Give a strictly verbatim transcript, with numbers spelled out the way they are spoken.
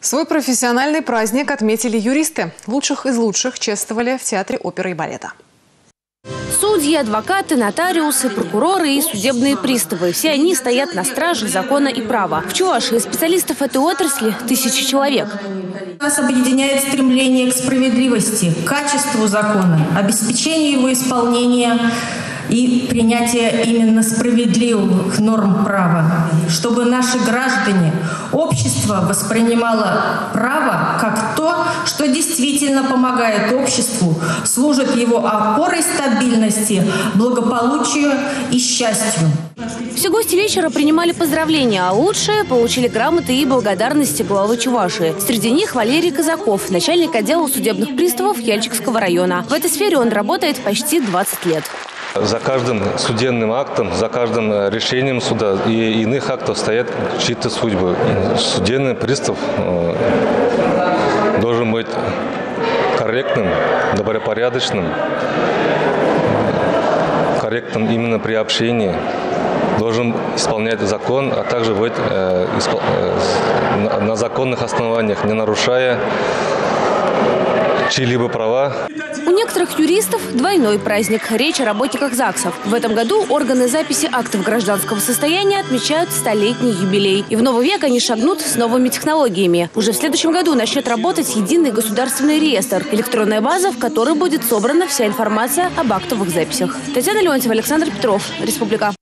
Свой профессиональный праздник отметили юристы. Лучших из лучших чествовали в Театре оперы и балета. Судьи, адвокаты, нотариусы, прокуроры и судебные приставы. Все они стоят на страже закона и права. В Чувашии специалистов этой отрасли тысячи человек. Нас объединяет стремление к справедливости, к качеству закона, обеспечению его исполнения и принятие именно справедливых норм права, чтобы наши граждане, общество воспринимало право как то, что действительно помогает обществу, служит его опорой стабильности, благополучию и счастью. Все гости вечера принимали поздравления, а лучшие получили грамоты и благодарности главы Чувашии. Среди них Валерий Казаков, начальник отдела судебных приставов Яльчикского района. В этой сфере он работает почти двадцать лет. За каждым судебным актом, за каждым решением суда и иных актов стоят чьи-то судьбы. Судебный пристав должен быть корректным, добропорядочным, корректным именно при общении, должен исполнять закон, а также быть э, испол... э, на законных основаниях, не нарушая чьи-либо права. У некоторых юристов двойной праздник. Речь о работниках ЗАГСов. В этом году органы записи актов гражданского состояния отмечают столетний юбилей. И в новый век они шагнут с новыми технологиями. Уже в следующем году начнет работать единый государственный реестр. Электронная база, в которой будет собрана вся информация об актовых записях. Татьяна Леонтьева, Александр Петров. Республика.